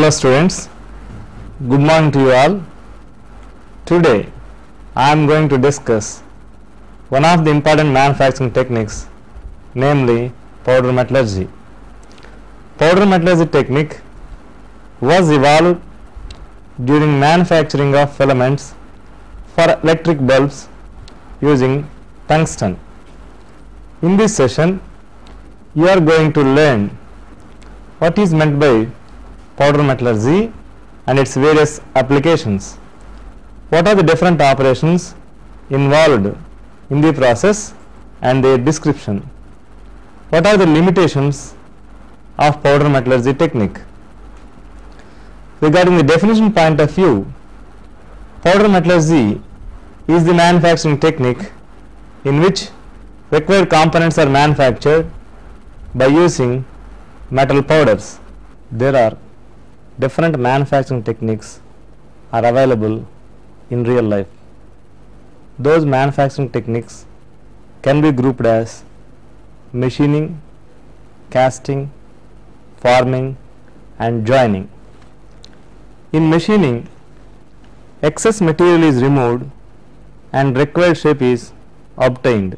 Hello students, good morning to you all. Today I am going to discuss one of the important manufacturing techniques, namely powder metallurgy. Powder metallurgy technique was evolved during manufacturing of filaments for electric bulbs using tungsten. In this session you are going to learn what is meant by powder metallurgy and its various applications. What are the different operations involved in the process and their description? What are the limitations of powder metallurgy technique? Regarding the definition point of view, powder metallurgy is the manufacturing technique in which required components are manufactured by using metal powders. There are different manufacturing techniques are available in real life. Those manufacturing techniques can be grouped as machining, casting, forming and joining. In machining, excess material is removed and required shape is obtained.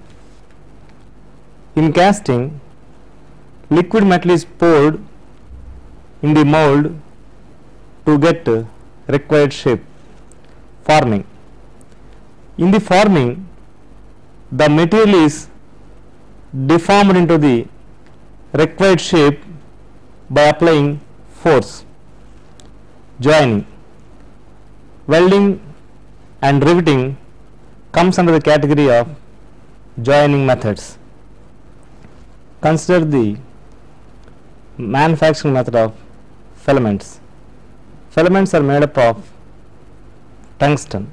In casting, liquid metal is poured in the mold to get required shape. Forming. In the forming, the material is deformed into the required shape by applying force. Joining. Welding and riveting comes under the category of joining methods. Consider the manufacturing method of filaments. Filaments are made up of tungsten.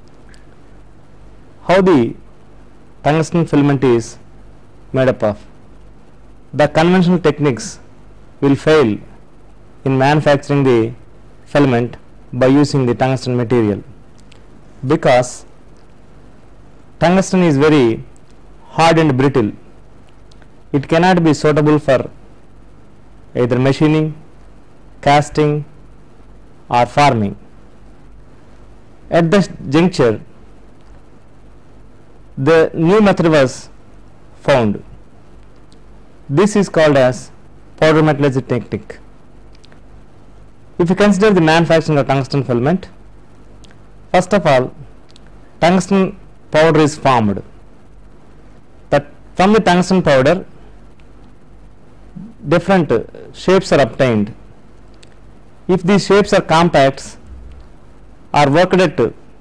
How the tungsten filament is made up of? The conventional techniques will fail in manufacturing the filament by using the tungsten material, because tungsten is very hard and brittle. It cannot be suitable for either machining, casting or forming. At this juncture, the new method was found. This is called as powder metallurgy technique. If you consider the manufacturing of tungsten filament, first of all, tungsten powder is formed. But from the tungsten powder, different shapes are obtained. If these shapes are compacts or worked at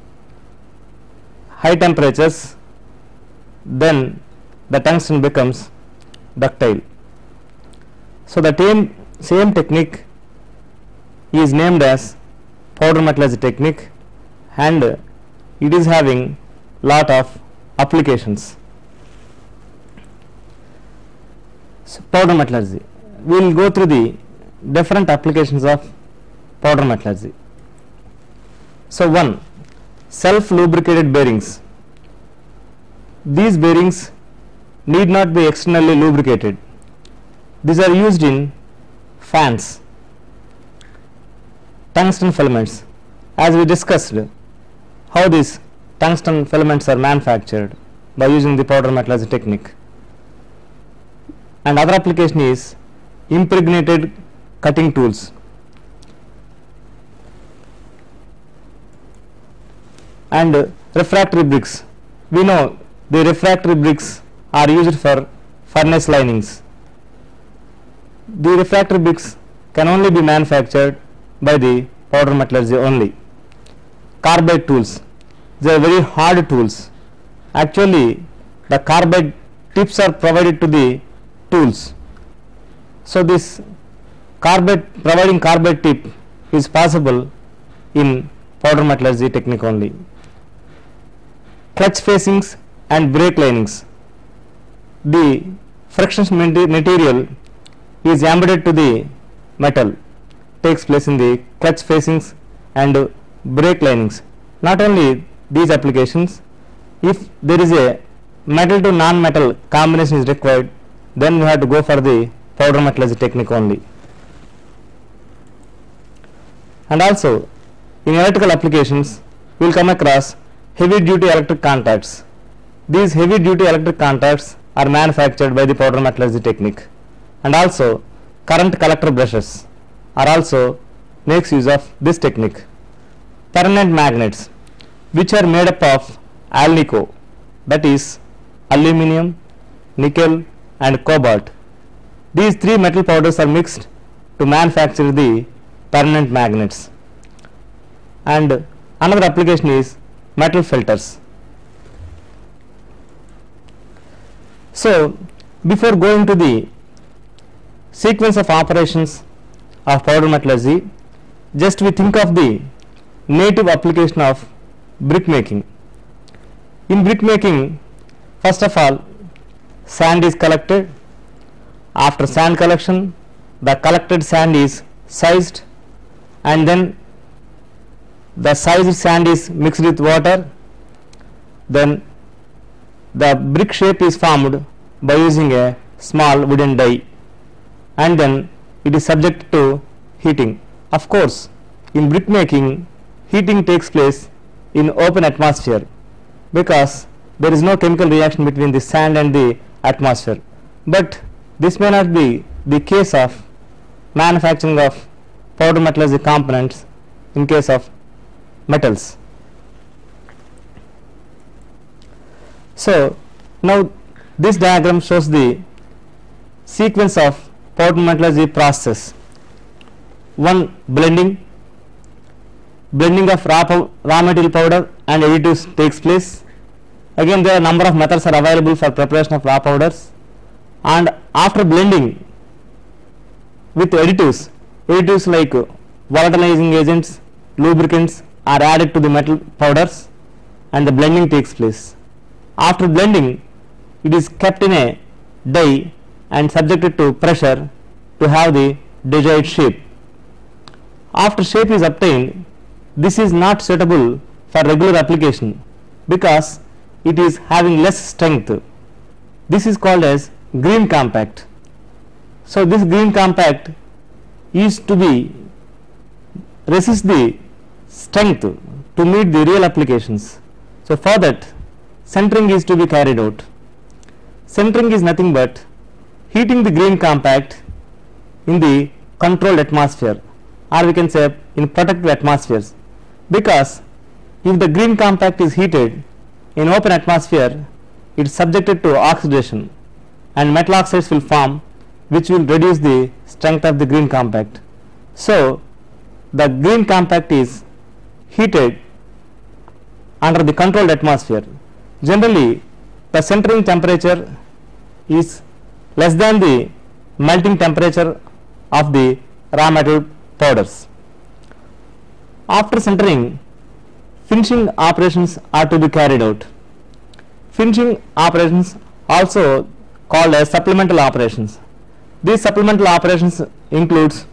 high temperatures, then the tungsten becomes ductile. So the same technique is named as powder metallurgy technique, and it is having lot of applications. So powder metallurgy, we will go through the different applications of powder metallurgy. So one, self lubricated bearings. These bearings need not be externally lubricated. These are used in fans. Tungsten filaments, as we discussed how these tungsten filaments are manufactured by using the powder metallurgy technique. And other application is impregnated cutting tools. And refractory bricks. We know the refractory bricks are used for furnace linings. The refractory bricks can only be manufactured by the powder metallurgy only. Carbide tools, they are very hard tools. Actually, the carbide tips are provided to the tools. So this providing carbide tip is possible in powder metallurgy technique only. Clutch facings and brake linings. The friction material is embedded to the metal, takes place in the clutch facings and brake linings. Not only these applications, if there is a metal to non-metal combination is required, then we have to go for the powder metallurgy technique only. And also in electrical applications we will come across heavy duty electric contacts. These heavy duty electric contacts are manufactured by the powder metallurgy technique. And also current collector brushes are also makes use of this technique. Permanent magnets, which are made up of alnico, that is aluminum, nickel and cobalt. These three metal powders are mixed to manufacture the permanent magnets. And another application is metal filters. So before going to the sequence of operations of powder metallurgy, just we think of the native application of brick making. In brick making, first of all, sand is collected. After sand collection, the collected sand is sized, and then the sized sand is mixed with water. Then the brick shape is formed by using a small wooden die, and then it is subject to heating. Of course, in brick making, heating takes place in open atmosphere because there is no chemical reaction between the sand and the atmosphere. But this may not be the case of manufacturing of powder metallurgy components in case of metals. So now this diagram shows the sequence of powder metallurgy process. One, blending of raw material powder and additives takes place. Again, there are number of methods are available for preparation of raw powders. And after blending with additives like volatilizing agents, lubricants are added to the metal powders, and the blending takes place. After blending, it is kept in a die and subjected to pressure to have the desired shape. After shape is obtained, this is not suitable for regular application because it is having less strength. This is called as green compact. So this green compact is to be resist the strength to meet the real applications. So for that, centering is to be carried out. Centering is nothing but heating the green compact in the controlled atmosphere, or we can say in protected atmospheres, because if the green compact is heated in open atmosphere, it is subjected to oxidation and metal oxides will form, which will reduce the strength of the green compact. So the green compact is heated under the controlled atmosphere. Generally, the centering temperature is less than the melting temperature of the raw metal powders. After centering, finishing operations are to be carried out. Finishing operations also called as supplemental operations. These supplemental operations includes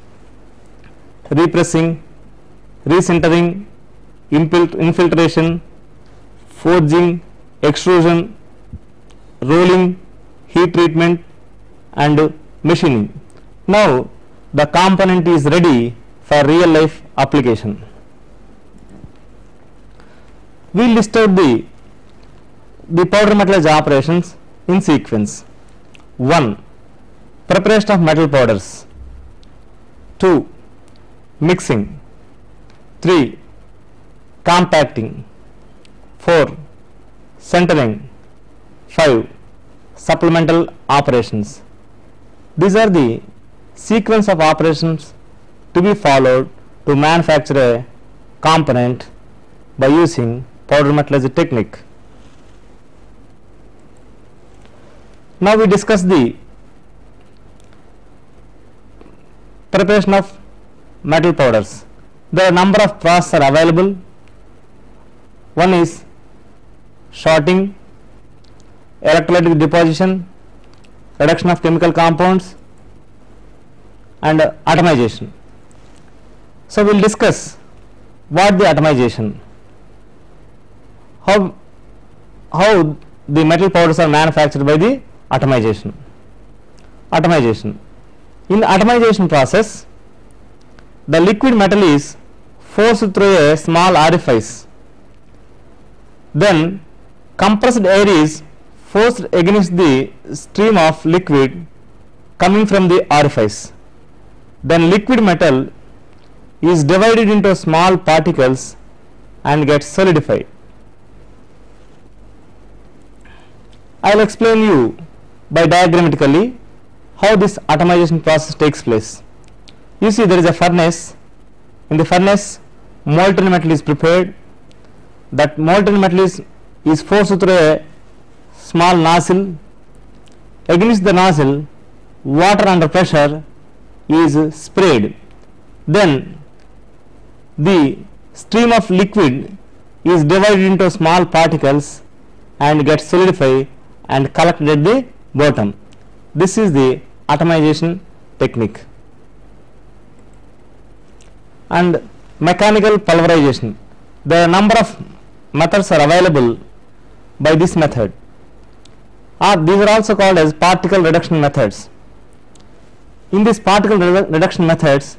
repressing, recentering, infiltration, forging, extrusion, rolling, heat treatment and machining. Now the component is ready for real life application. We list out the powder metallurgy operations in sequence. 1. Preparation of metal powders. 2. Mixing. 3. Compacting. 4. Centering. 5. Supplemental operations. These are the sequence of operations to be followed to manufacture a component by using powder metallurgy technique. Now we discuss the preparation of metal powders. There are number of processes are available. One is sorting, electrolytic deposition, reduction of chemical compounds and atomization. So we will discuss what the atomization, how the metal powders are manufactured by the atomization. In the atomization process, the liquid metal is forced through a small orifice. Then compressed air is forced against the stream of liquid coming from the orifice. Then liquid metal is divided into small particles and gets solidified. I will explain you by diagrammatically how this atomization process takes place. You see, there is a furnace. In the furnace, molten metal is prepared. That molten metal is forced through a small nozzle. Against the nozzle, water under pressure is sprayed. Then the stream of liquid is divided into small particles and gets solidified and collected at the bottom. This is the atomization technique. And mechanical pulverization. There are a number of methods are available by this method. These are also called as particle reduction methods. In these particle reduction methods,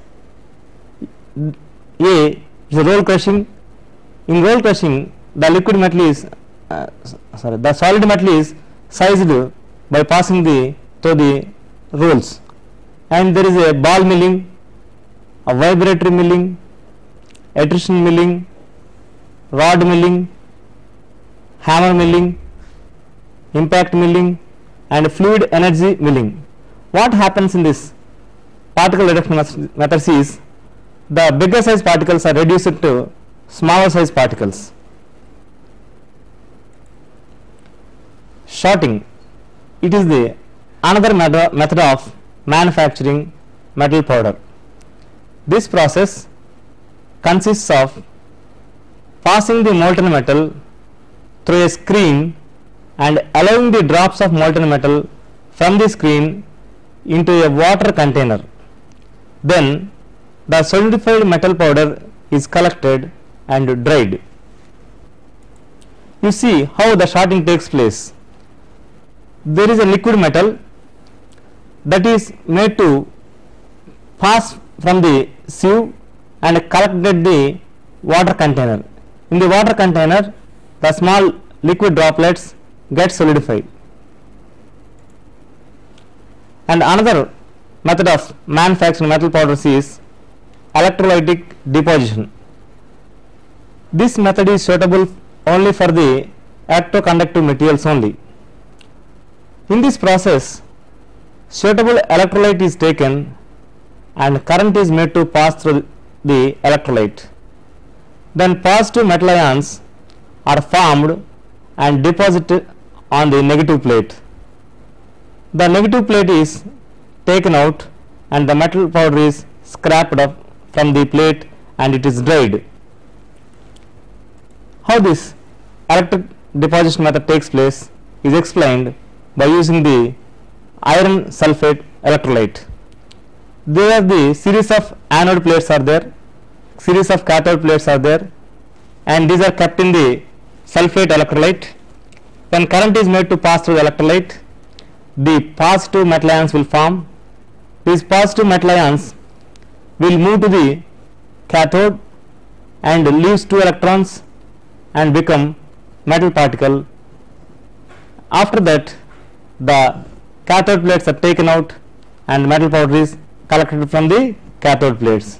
A is roll crushing. In roll crushing, the liquid metal is the solid metal is sized by passing through the rolls, and there is a ball milling, a vibratory milling, attrition milling, rod milling, hammer milling, impact milling, and fluid energy milling. What happens in this particle reduction methods is the bigger size particles are reduced to smaller size particles. Shorting. It is the another method of manufacturing metal powder. This process consists of passing the molten metal through a screen and allowing the drops of molten metal from the screen into a water container. Then the solidified metal powder is collected and dried. You see how the shorting takes place. There is a liquid metal that is made to pass from the sieve and collect at the water container. In the water container, the small liquid droplets get solidified. And another method of manufacturing metal powders is electrolytic deposition. This method is suitable only for the electroconductive materials only. In this process, suitable electrolyte is taken and current is made to pass through the electrolyte. Then positive metal ions are formed and deposited on the negative plate. The negative plate is taken out and the metal powder is scraped up from the plate and it is dried. How this electric deposition method takes place is explained by using the iron sulfate electrolyte. There are the series of anode plates are there, series of cathode plates are there, and these are kept in the sulfate electrolyte. When current is made to pass through the electrolyte, the positive metal ions will form. These positive metal ions will move to the cathode and leaves 2 electrons and become metal particle. After that, the cathode plates are taken out and metal powder is collected from the cathode plates.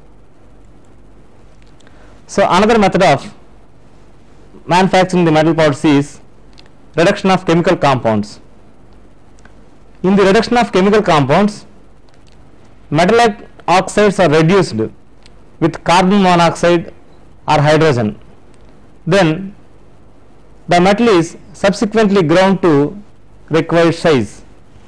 So another method of manufacturing the metal powders is reduction of chemical compounds. In the reduction of chemical compounds, metallic oxides are reduced with carbon monoxide or hydrogen. Then the metal is subsequently ground to required size.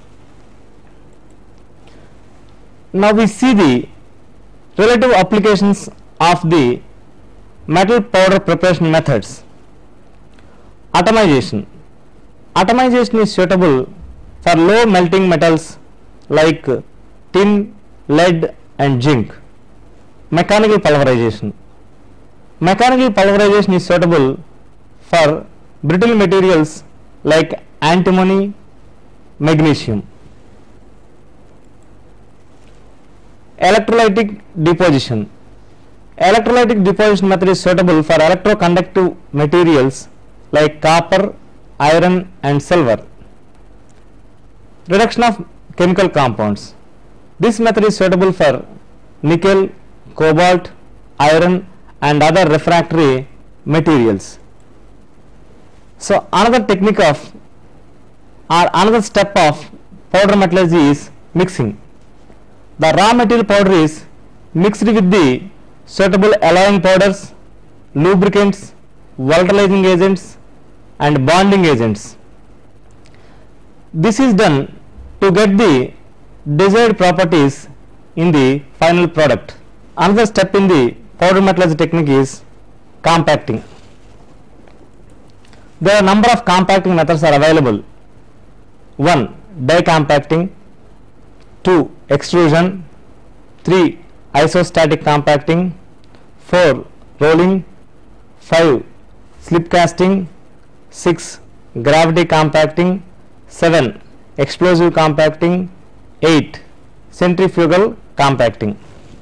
Now we see the relative applications of the metal powder preparation methods. Atomization. Atomization is suitable for low melting metals like tin, lead and zinc. Mechanical pulverization. Mechanical pulverization is suitable for brittle materials like antimony, magnesium. Electrolytic deposition. Electrolytic deposition method is suitable for electroconductive materials like copper, iron and silver. Reduction of chemical compounds. This method is suitable for nickel, cobalt, iron and other refractory materials. So another technique of or another step of powder metallurgy is mixing. The raw material powder is mixed with the suitable alloying powders, lubricants, volatilizing agents and bonding agents. This is done to get the desired properties in the final product. Another step in the powder metallurgy technique is compacting. There are a number of compacting methods are available. 1. Die compacting, 2. Extrusion, 3. Isostatic compacting, 4. Rolling, 5. Slip casting, 6. Gravity compacting, 7. Explosive compacting, 8. Centrifugal compacting.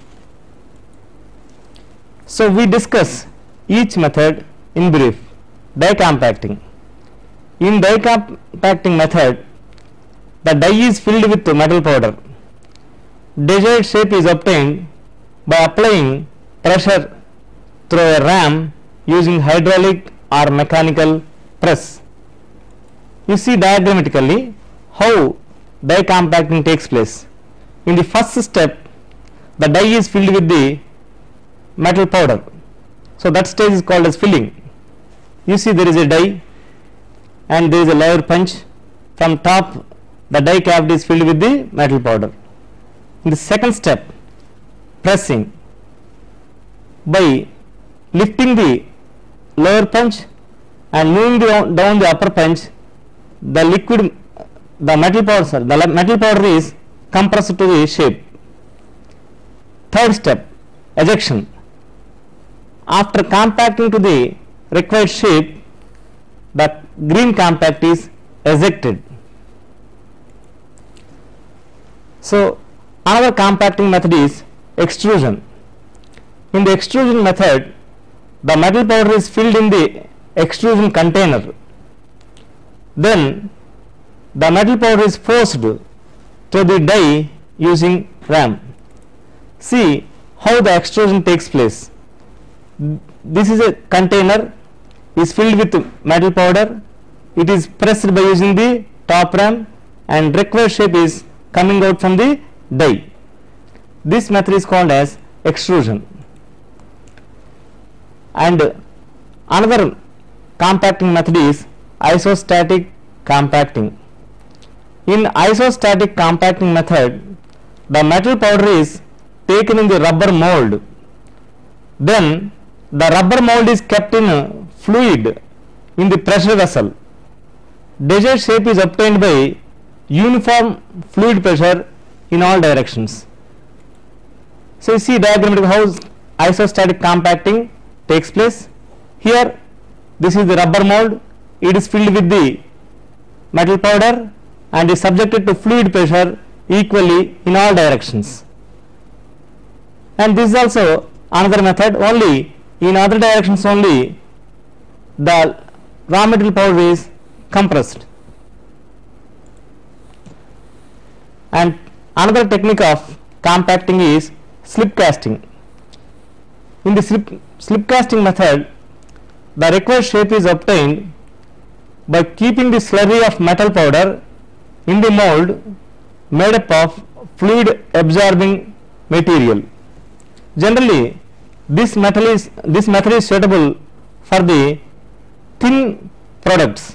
So we discuss each method in brief. Die compacting. In die compacting method, the die is filled with metal powder. Desired shape is obtained by applying pressure through a ram using hydraulic or mechanical press. You see diagrammatically how die compacting takes place. In the first step, the die is filled with the metal powder. So that stage is called as filling. You see there is a die and there is a lower punch. From top, the die cavity is filled with the metal powder. In the second step, pressing. By lifting the lower punch and moving down the upper punch, the metal powder is compressed to the shape. Third step, ejection. After compacting to the required shape, the green compact is ejected. So another compacting method is extrusion. In the extrusion method, the metal powder is filled in the extrusion container. Then the metal powder is forced to the die using ram. See how the extrusion takes place. This is a container is filled with metal powder. It is pressed by using the top ram and required shape is coming out from the die. This method is called as extrusion. And another compacting method is isostatic compacting. In isostatic compacting method, the metal powder is taken in the rubber mold. Then the rubber mold is kept in fluid in the pressure vessel. Desired shape is obtained by uniform fluid pressure in all directions. So you see diagrammatically how isostatic compacting takes place. Here this is the rubber mold. It is filled with the metal powder and is subjected to fluid pressure equally in all directions. And this is also another method, only in other directions only the raw material powder is compressed. And another technique of compacting is slip casting. In the slip casting method, the required shape is obtained by keeping the slurry of metal powder in the mold made up of fluid absorbing material. Generally, this method is suitable for the thin products.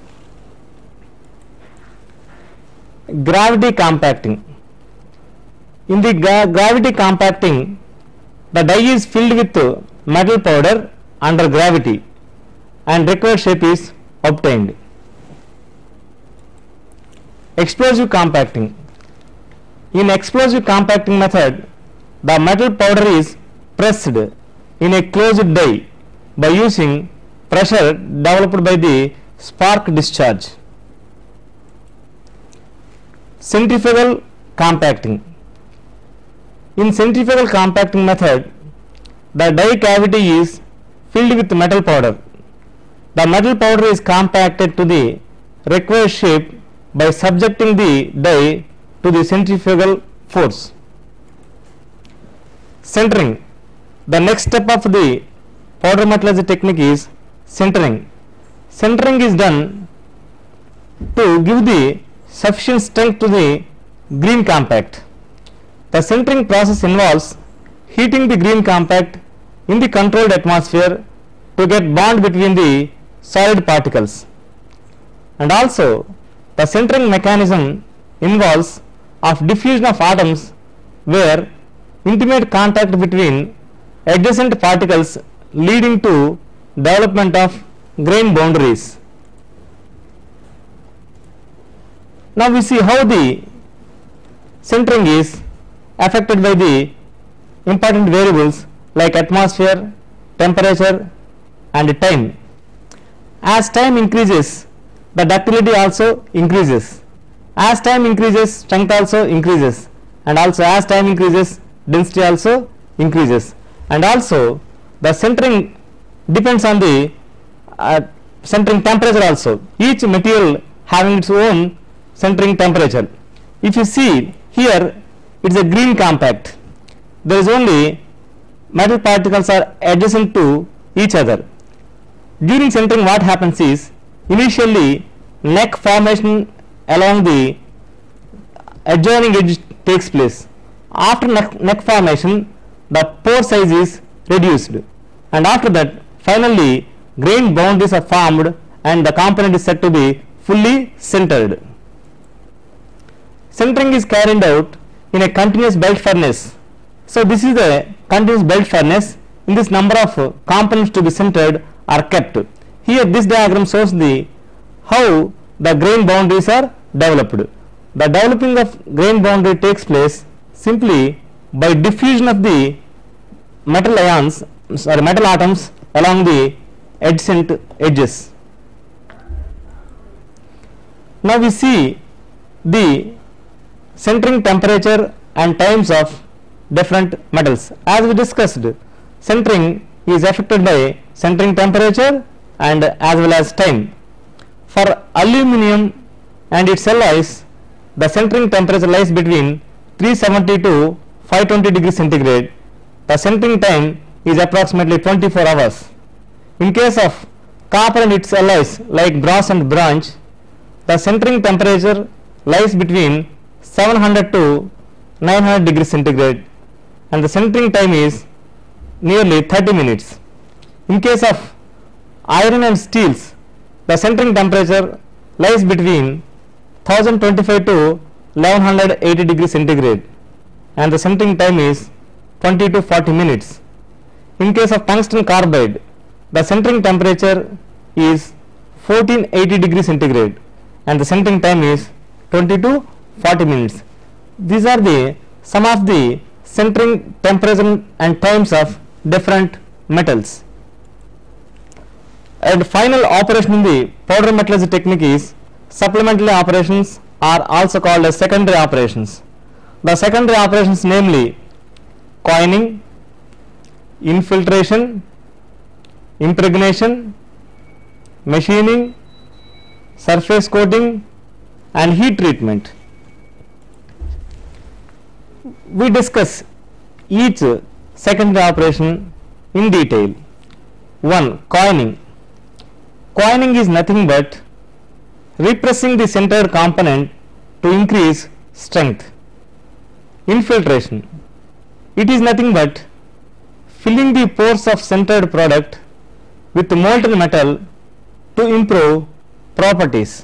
Gravity compacting. In the gravity compacting, the die is filled with metal powder under gravity and required shape is obtained. Explosive compacting. In explosive compacting method, the metal powder is pressed in a closed die by using pressure developed by the spark discharge. Centrifugal compacting. In centrifugal compacting method, the die cavity is filled with metal powder. The metal powder is compacted to the required shape by subjecting the die to the centrifugal force. Centering. The next step of the powder metallurgy technique is centering. Centering is done to give the sufficient strength to the green compact. The centering process involves heating the green compact in the controlled atmosphere to get bond between the solid particles. And also the centering mechanism involves of diffusion of atoms where intimate contact between adjacent particles leading to development of grain boundaries. Now we see how the centering is affected by the important variables like atmosphere, temperature and time. As time increases, the ductility also increases. As time increases, strength also increases, and also as time increases, density also increases. And also the centering depends on the centering temperature also. Each material having its own centering temperature. If you see here, it is a green compact. There is only metal particles are adjacent to each other. During centering, what happens is initially neck formation along the adjoining edge takes place. After neck formation, the pore size is reduced, and after that finally grain boundaries are formed and the component is said to be fully centered. Centering is carried out in a continuous belt furnace. So this is the continuous belt furnace. In this, number of components to be centered are kept. Here this diagram shows the how the grain boundaries are developed. The developing of grain boundary takes place simply by diffusion of the metal atoms along the adjacent edges. Now we see the centering temperature and times of different metals. As we discussed, centering is affected by centering temperature and as well as time. For aluminum and its alloys, the centering temperature lies between 370 to 520 degrees centigrade. The centering time is approximately 24 hours. In case of copper and its alloys like brass and bronze, the centering temperature lies between 700 to 900 degrees centigrade and the centering time is nearly 30 minutes. In case of iron and steels, the centering temperature lies between 1025 to 1180 degrees centigrade and the centering time is 20 to 40 minutes. In case of tungsten carbide, the centering temperature is 1480 degrees centigrade and the centering time is 20 to 40 minutes. These are the some of the centering temperature and times of different metals. And final operation in the powder metallurgy technique is supplementary operations are also called as secondary operations. The secondary operations namely coining, infiltration, impregnation, machining, surface coating and heat treatment. We discuss each secondary operation in detail. 1. Coining. Coining is nothing but repressing the centered component to increase strength. Infiltration. It is nothing but filling the pores of centered product with molten metal to improve properties.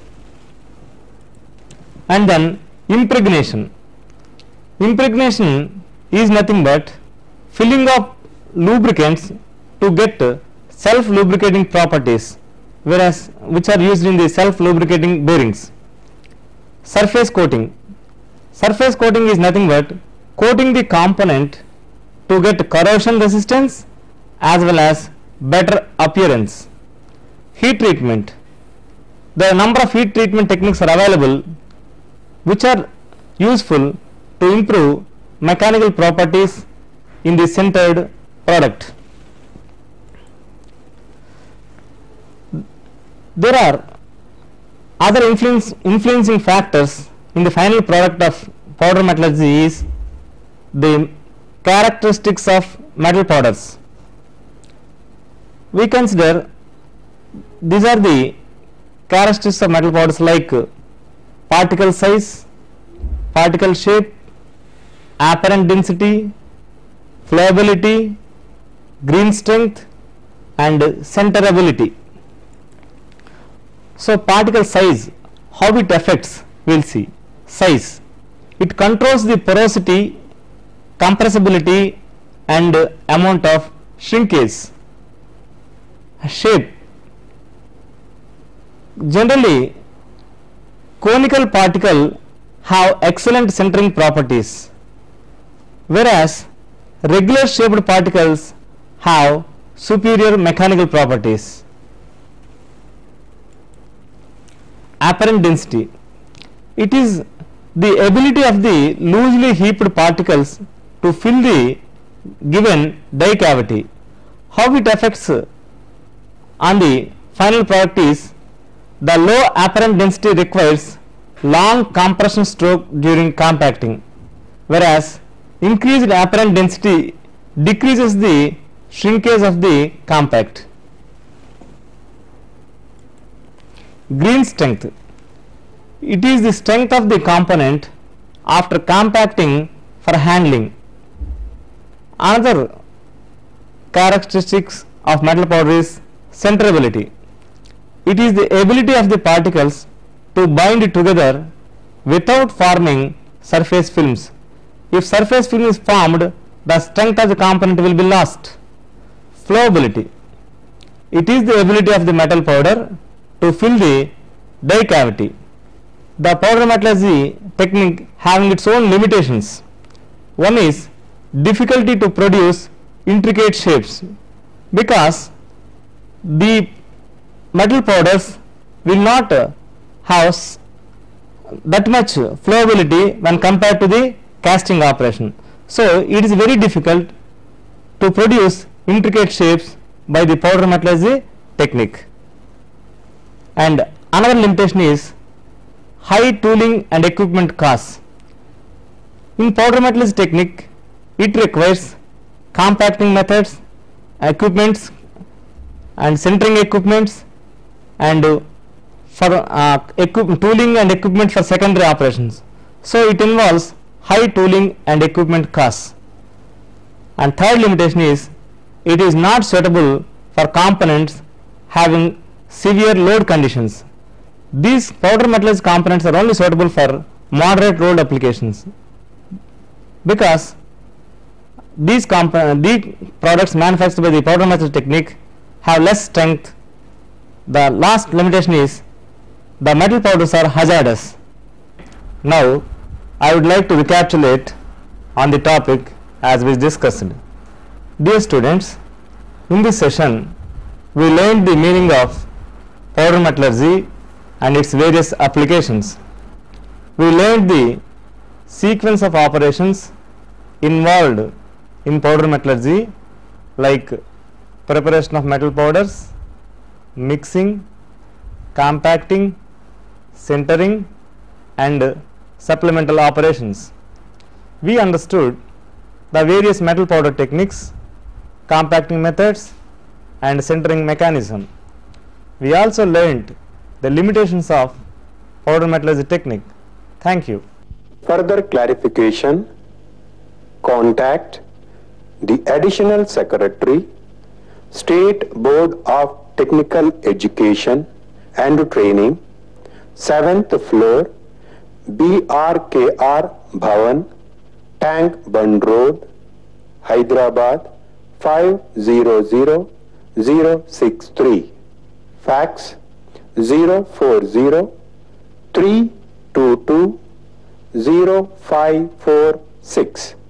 And then impregnation. Impregnation is nothing but filling of lubricants to get self-lubricating properties, whereas which are used in the self-lubricating bearings. Surface coating. Surface coating is nothing but coating the component to get corrosion resistance as well as better appearance. Heat treatment. The number of heat treatment techniques are available which are useful to improve mechanical properties in the centered product. There are other influencing factors in the final product of powder metallurgy is the characteristics of metal powders. We consider these are the characteristics of metal powders like particle size, particle shape, apparent density, flowability, green strength and centerability. So particle size, how it affects, we will see. Size, it controls the porosity, compressibility and amount of shrinkage. Shape, generally conical particle have excellent centering properties, whereas regular shaped particles have superior mechanical properties. Apparent density, it is the ability of the loosely heaped particles to fill the given die cavity. How it affects on the final product is the low apparent density requires long compression stroke during compacting, whereas increased apparent density decreases the shrinkage of the compact. Green strength, it is the strength of the component after compacting for handling. Another characteristics of metal powder is centerability. It is the ability of the particles to bind together without forming surface films. If surface film is formed, the strength of the component will be lost. Flowability, it is the ability of the metal powder to fill the die cavity. The powder metallurgy technique having its own limitations. One is difficulty to produce intricate shapes, because the metal powders will not have that much flowability when compared to the casting operation. So it is very difficult to produce intricate shapes by the powder metallurgy technique. And another limitation is high tooling and equipment costs. In powder metallurgy technique, it requires compacting methods, equipments and centering equipments and for tooling and equipment for secondary operations. So it involves high tooling and equipment costs. And third limitation is it is not suitable for components having severe load conditions. These powder metallurgy components are only suitable for moderate load applications, because these products manufactured by the powder metallurgy technique have less strength. The last limitation is the metal powders are hazardous. Now I would like to recapitulate on the topic as we discussed. Dear students, in this session we learned the meaning of powder metallurgy and its various applications. We learned the sequence of operations involved in powder metallurgy, like preparation of metal powders, mixing, compacting, centering and supplemental operations. We understood the various metal powder techniques, compacting methods and centering mechanism. We also learned the limitations of powder metallurgy technique. Thank you. Further clarification, contact the Additional Secretary, State Board of Technical Education and Training, 7th floor, BRKR Bhavan, Tank Bund Road, Hyderabad 500063. Fax 040-322-0546.